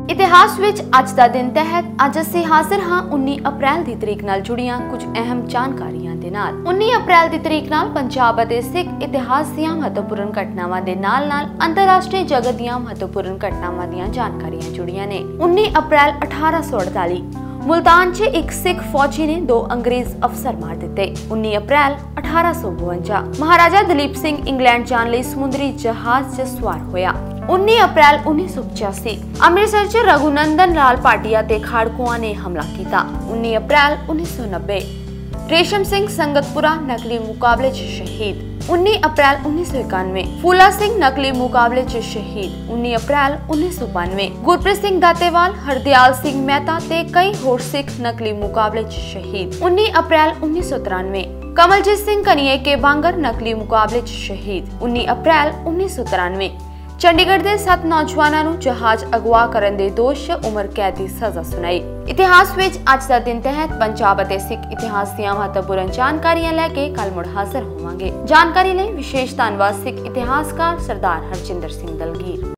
इतिहास विच अज दा दिन तहत अज असीं हाजिर हां 19 अप्रैल दी तरीक नाल जुड़ियां कुछ अहम जानकारियां दे नाल। 19 अप्रैल दी तरीक नाल पंजाब अते सिख इतिहास दीयां महत्वपूर्ण घटनावां दे नाल-नाल अंतरराष्ट्रीय जगत दीयां महत्वपूर्ण घटनावां दीयां जानकारियां जुड़ियां ने। 19 अप्रैल 1848 मुल्तान च एक सिख फौजी ने 2 अंग्रेज अफसर मार दिते। 19 अप्रैल 1852 महाराजा दलीप सिंह इंग्लैंड जाण लई समुद्री जहाज च सवार होया। 19 अप्रैल 1985 अमृतसर च रघुनंदन लाल भाटिया ते खाड़कुआं ने हमला किया। 19 अप्रैल 1990 रेशम सिंह संगतपुरा नकली मुकाबले च शहीद। 19 अप्रैल 1991 फूला सिंह नकली मुकाबले च शहीद। 19 अप्रैल 1992 गुरप्रीत सिंह दातेवाल, हरदयाल सिंह मेहता ते कई होर सिख नकली मुकाबले च शहीद। 19 अप्रैल 1993 कमलजीत सिंह कनिए के बांगर नकली मुकाबले च शहीद। 19 अप्रैल 1993 चंडीगढ़ ਦੇ 7 ਨੌਜਵਾਨਾਂ ਨੂੰ ਜਹਾਜ਼ ਅਗਵਾ ਕਰਨ ਦੇ ਦੋਸ਼ 'ਚ ਉਮਰ ਕੈਦ ਦੀ ਸਜ਼ਾ ਸੁਣਾਈ। ਇਤਿਹਾਸ ਵਿੱਚ ਅੱਜ ਦਾ ਦਿਨ ਤਹਿਤ ਪੰਜਾਬ ਅਤੇ ਸਿੱਖ ਇਤਿਹਾਸ ਦੀਆਂ ਮਹੱਤਵਪੂਰਨ ਜਾਣਕਾਰੀਆਂ ਲੈ ਕੇ ਕੱਲ ਮੁੜ ਹਾਜ਼ਰ ਹੋਵਾਂਗੇ। ਜਾਣਕਾਰੀ ਲਈ ਵਿਸ਼ੇਸ਼ ਧੰਨਵਾਦ ਸਿੱਖ ਇਤਿਹਾਸਕਾਰ ਸਰਦਾਰ ਹਰਜਿੰਦਰ ਸਿੰਘ ਦਲਗੀਰ।